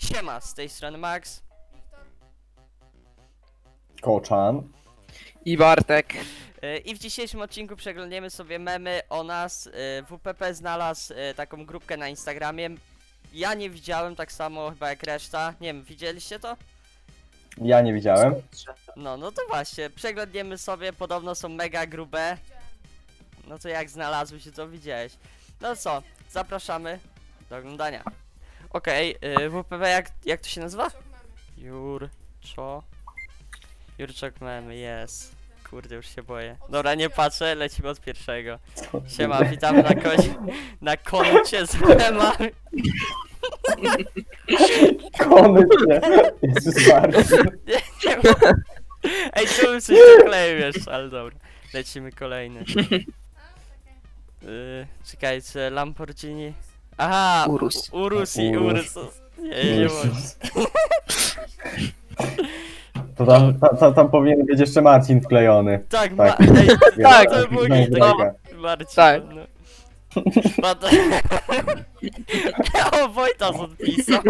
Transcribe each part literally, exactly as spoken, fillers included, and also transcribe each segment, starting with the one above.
Siema, z tej strony Max Koczan i Bartek. i w dzisiejszym odcinku przeglądniemy sobie memy o nas. W W P P znalazł taką grupkę na Instagramie. Ja nie widziałem, tak samo chyba jak reszta. Nie wiem, widzieliście to? Ja nie widziałem. No, no to właśnie, przeglądniemy sobie, podobno są mega grube. No to jak znalazły się, to widziałeś. No co, zapraszamy do oglądania. Okej, okay, W P P jak, jak to się nazywa? Jurczo... Jurczok memy, jest. Kurde, już się boję. Dobra, nie patrzę, lecimy od pierwszego. Siema, witamy na kozie, na konucie z memami. Konucie, Jezus Marcin. Nie, nie ma. Ej, tu bym coś dokleił jeszcze, ale dobra. Lecimy kolejny. Yy, czekajcie, Lamborghini. Aha, Urus. Urus i Urus. Urus. Nie, nie, nie mogę. To tam, ta, ta, tam powinien być jeszcze Marcin wklejony. Tak, Tak. ma, ej, Tak, to był znaj git, drogę. tak. Marcin, Tak. no. Ma to... O, Wojtas odpisał.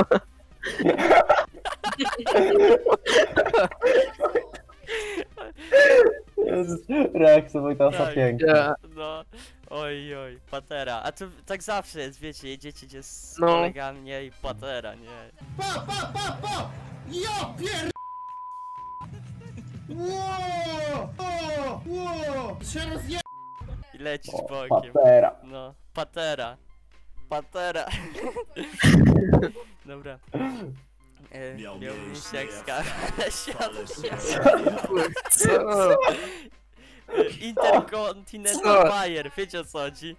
Jezus, reakcja Wojtasa Tak. piękna. No, oj, oj, patera. A to tak zawsze jest, wiecie, jedziecie gdzieś z No. kolegami, nie, i patera, nie. Pa, pa, pa, pa! Ja pier... Ło! O! Ło! Się rozje... I lecisz O, bokiem. patera. No, patera. Patera. Dobra. E, miał mieć jak Co? Intercontinental Co? Bayer, wiecie o co chodzi?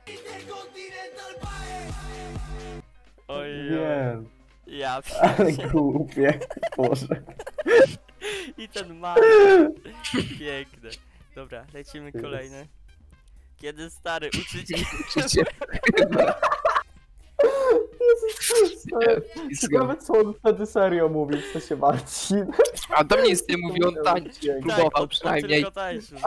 Oj, oj. Nie, Ja ale głupie. Boże. I ten ma. Piękne. Dobra, lecimy kolejny. Kiedy stary uczyć. Ciekawe co on wtedy serio mówił, w sensie Marcin. A do mnie nic nie mówi, on tańczy, Tak, próbował on, on przynajmniej. tylko tańczył.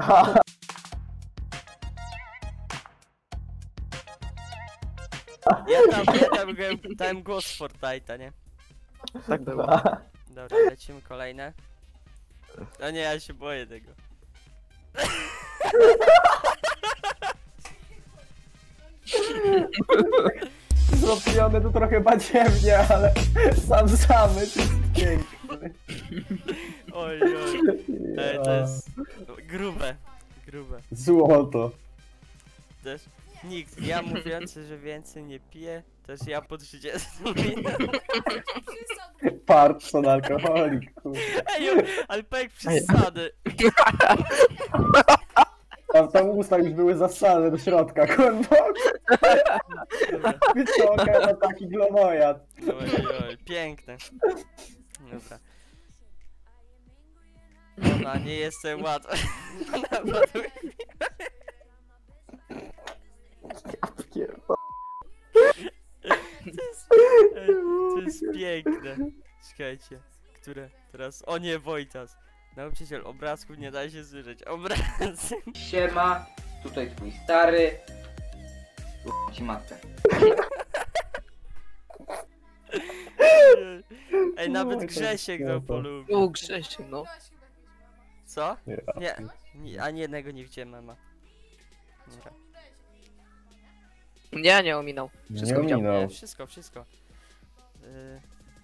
Ja tam, ja tam byłem, dałem głos w Fortnite'a, nie? Tak było. Dobra, lecimy kolejne. No nie, ja się boję tego. Zrobione to trochę badziewnie, ale sam zamysł jest piękny. Oj, oj. Ej, to jest grube, grube. Złoto. Też nikt, ja mówiący, że więcej nie piję, też ja po trzydziestu minut. Parson alkoholik, kurde. Ej, ale pek przesady. Tam, tam usta już były zassane do środka, kurwa. Wyciąga na taki glomojad. Oj, oj, piękne. Dobra. Ona nie jestem łatwa. Ona ładuje. Pierdol. To jest, ej, to jest piękne. Czekajcie, które teraz... O nie, Wojtas. Nauczyciel obrazków nie da się słyszeć. Obrazy. Siema, tutaj twój stary. U ci matkę. Ej, nawet Grzesiek to polubił. O, Grzesiek, no. Co? Nie, nie, ani jednego nie widziałem, mama. Dobra. Nie, nie ominął. Wszystko Nie widział. ominął. Nie, wszystko, wszystko. Yy,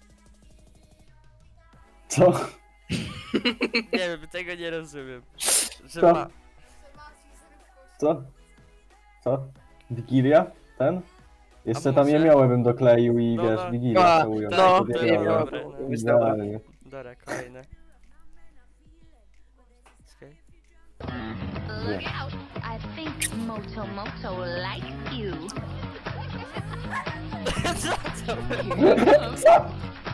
Co? nie wiem, tego nie rozumiem. Że Co? ma... Co? Co? Wigilia? Ten? Jeszcze A tam może? nie miałem dokleił i No, wiesz, no. Wigilia A, całują. no, to Wtedy nie miałem. dobre, no. Idealnie. Dobra, kolejne. Czekaj. Look out, I think Moto Moto likes you. Co to było? Co?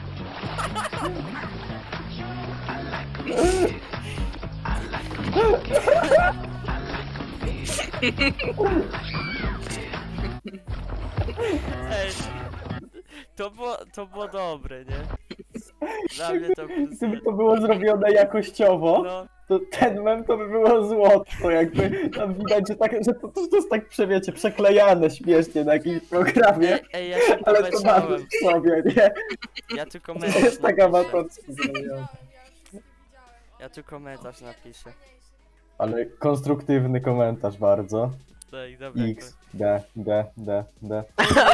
Ej, to było, to było dobre, nie? Dla mnie to plus Gdyby jeden. to było zrobione jakościowo, No, to to ten mem to by było złoto, jakby tam widać, że, tak, że to, to, to jest tak, przewiecie, przeklejane śmiesznie na jakimś programie, Ej, ej, ja się ale to masz pomyślałem. w sobie, nie? Ja tu To komentarz jest taka napiszę. amatorska zrobiona. Ja tu komentarz napiszę. Ale konstruktywny komentarz bardzo. Tak, dobra. X, D, D, D, D.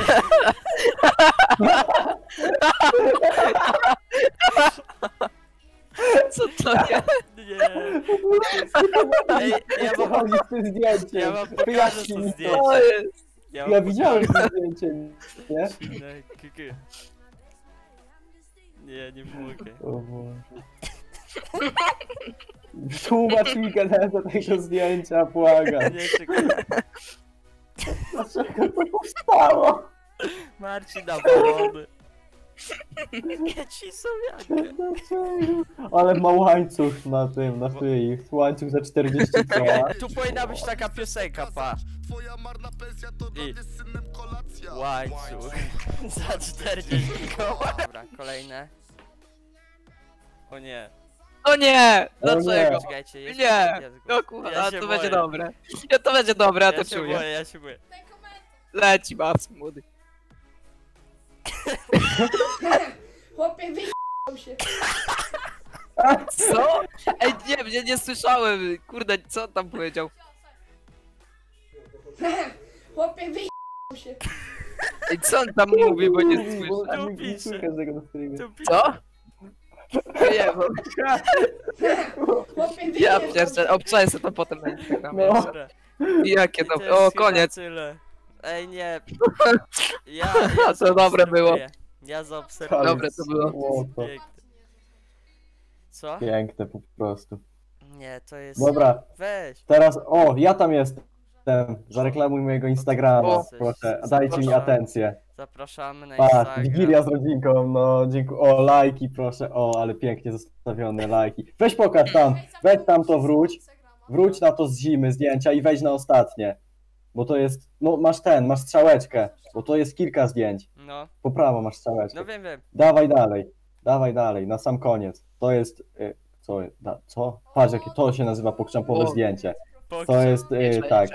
Co to jest? Nie. Ej, ja Co wam, chodzi z tym zdjęciem? ja wam pokażę Wyjaśnij to mi zdjęcie. To jest. Ja, wam Ja widziałem pokażę. to zdjęcie, nie? Nie, kuku. Nie, nie mogę. O Boże. Tłumacz mi genezę tego zdjęcia, błagam. Nie, czekaj. Dlaczego to powstało? Marcin nawalony. Ja ci są jak. Dlaczego? Ale ma łańcuch na tym, na szyi. Łańcuch za czterdzieści koła. Tu powinna być taka piosenka, pa. Twoja marna pensja to dla I- mnie z synem kolacja. Łańcuch. Za czterdzieści koła. Dobra, kolejne. O nie. O nie! O nie. Dlaczego? Czekajcie, jest, Nie! jest No głos. kurwa, Ja a się to boję. będzie dobre. Ja to będzie dobre, ja Ja to się czuję. boję, ja się boję. Leci babs młody. Chłopie, wyjechał się. Co? Ej, nie, mnie nie słyszałem. Kurde, co on tam powiedział? Chłopie, wyjechał się. Ej, co on tam mówi, bo nie Bo słyszę. nikt nie słyszy tego na streamie. Tu pi- Co? Nie, bo Chłopie, ja wyjechał pierdzę, obczaję sobie to potem na Instagramie. No. Dobra. Jakie I to dobre. jest O, chyba koniec. Tyle. Ej, nie. Ja, A ja to dobre było. zaobserwuję. Ja zaobserwuję. Dobre to było. O, to Piękne. Co? piękne po prostu. Nie, to jest... Dobra, Weź. teraz, o, ja tam jestem. Zareklamuj mojego Instagrama, O. proszę. Dajcie mi Zapraszam. atencję. Zapraszamy na Tak, Instagram. Wigilia z rodzinką, no dziękuję. O, lajki proszę, o, ale pięknie zostawione lajki. Weź pokaż tam, weź tam to wróć, wróć na to z zimy zdjęcia i wejdź na ostatnie. Bo to jest, no masz ten, masz strzałeczkę, bo to jest kilka zdjęć. No, Po prawo masz strzałeczkę. no wiem, wiem. Dawaj dalej, dawaj dalej, na sam koniec. To jest, y, co, da, co? Patrz, jakie to się nazywa pokrzampowe O. zdjęcie. Pok- To jest, y, tak,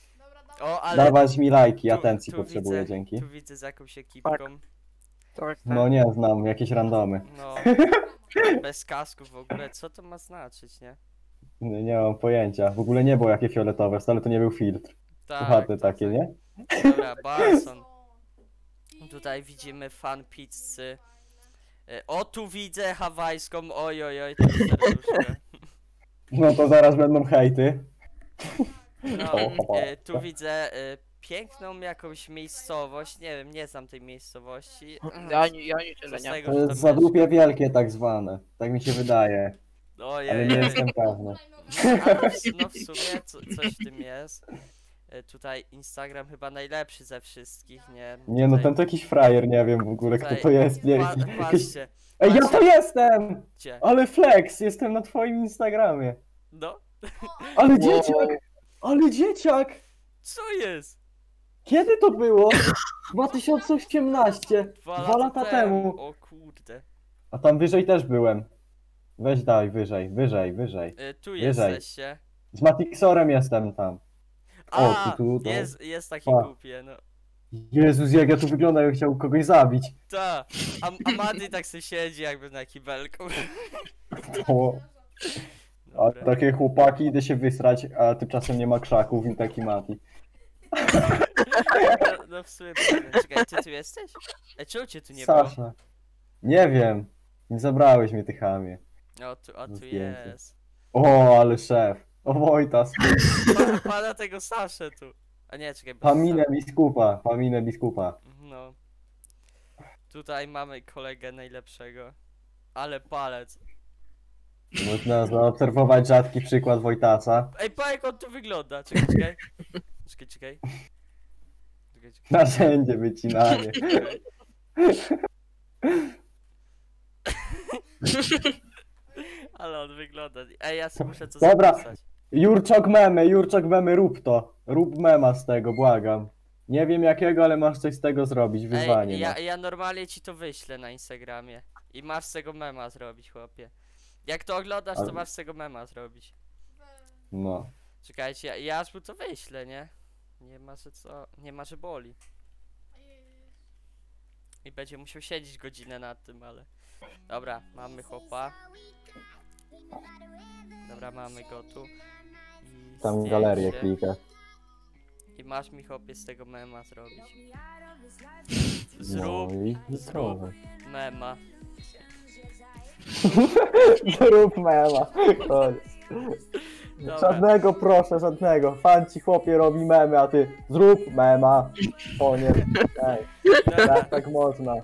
O, ale... dawać mi lajki, tu- atencji tu potrzebuję, widzę, dzięki. Tu widzę z jakąś ekipką. Tak, No nie znam, jakieś randomy. No. Bez kasku w ogóle. Co to ma znaczyć, nie? Nie, nie mam pojęcia. W ogóle nie było jakie fioletowe, wcale to nie był filtr. Tak. Puchate to takie, tak. nie? Dobra, Barson. Tutaj widzimy fan pizzy. E, O, tu widzę hawajską. Oj, oj, oj, to jest serduszko. No to zaraz będą hejty. No, e, tu widzę e, piękną jakąś miejscowość. Nie wiem, nie znam tej miejscowości. Ja, nie- ja nie Co tyle z nie. tego, To że jest tam zadupie wielkie tak zwane. Tak mi się wydaje. Ojej. Ale nie jestem pewny. A, no, w, no w sumie co, coś w tym jest. E, Tutaj Instagram chyba najlepszy ze wszystkich, nie? Nie no, Tutaj- ten to jakiś frajer, nie wiem w ogóle kto tutaj- to jest. Nie, Pa, jakiś... patrzcie, Ej, ja to jestem! gdzie? Ale flex, jestem na twoim Instagramie. No, Ale dzieciak! Ale dzieciak! co jest? Kiedy to było? dwa tysiące osiemnaście. Dwa, Dwa lata temu. O kurde. A tam wyżej też byłem. Weź daj, wyżej, wyżej, wyżej. E, tu Wyżej. jesteście. Z Matixorem jestem tam. O, A, tu, tu, tu. jest, jest takie Pa. głupie, no. Jezus, jak ja tu wyglądam, jakbym chciał kogoś zabić. Ta, a, a Madi tak sobie siedzi jakby na kibelku. O, a Dobra. takie chłopaki, idę się wysrać, a tymczasem nie ma krzaków i taki Mati. No, no w sumie pewnie. Czekaj, ty tu jesteś? Ej, czemu cię tu nie było? Sasza. Nie wiem. Nie zabrałeś mnie, ty chamie. O, tu, o, tu Zdjęcie. jest. O, ale szef. O, Wojtas. Pana, pana tego Saszę tu. A nie, czekaj, bo... Paminę biskupa, paminę biskupa. No. Tutaj mamy kolegę najlepszego. Ale palec. Można zaobserwować rzadki przykład Wojtasa. Ej, pa jak on tu wygląda. Czekaj, czekaj. Czekaj, czekaj. Czekaj, czekaj. Narzędzie wycinanie. czekaj. Ale on wygląda. Ej, ja sobie muszę to Dobra. zapisać. Jurczok memy, Jurczok memy, rób to. Rób mema z tego, błagam. Nie wiem jakiego, ale masz coś z tego zrobić, wyzwanie. Ej, ja, masz. ja normalnie ci to wyślę na Instagramie. I masz z tego mema zrobić, chłopie. Jak to oglądasz, Ale- to masz z tego mema zrobić. No. Czekajcie, ja, ja aż mu to wyślę, nie? Nie ma, że co, nie ma, że boli. I będzie musiał siedzieć godzinę nad tym, ale... Dobra, mamy chłopa. Dobra, mamy go tu. I Tam zdjęcie. galerię klikasz. I masz mi chłopie z tego mema zrobić. No Zrób i zrób. zdrowe. mema. Zrób mema. Koniec. Dobra. Żadnego proszę, żadnego. Fan ci chłopie robi memy, a ty zrób mema. Koniec. Ej, Dobra. jak tak można?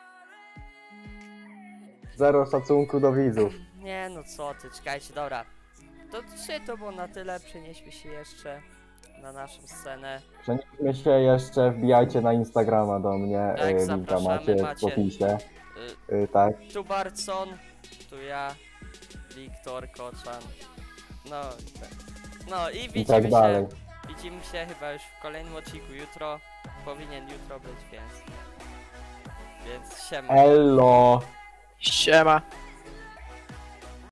Zero szacunku do widzów. Nie no co ty, czekajcie, dobra. To dzisiaj to było na tyle, przenieśmy się jeszcze na naszą scenę. Przenieśmy się jeszcze, wbijajcie na Instagrama do mnie. Tak, y, Linka zapraszamy, macie w macie. opisie. Y, Y, tak. tu Barcon, tu ja, Wiktor, Koczan. No i tak. No i I widzimy tak dalej. się. Widzimy się chyba już w kolejnym odcinku jutro. Powinien jutro być, więc. Więc siema. Elo. Siema.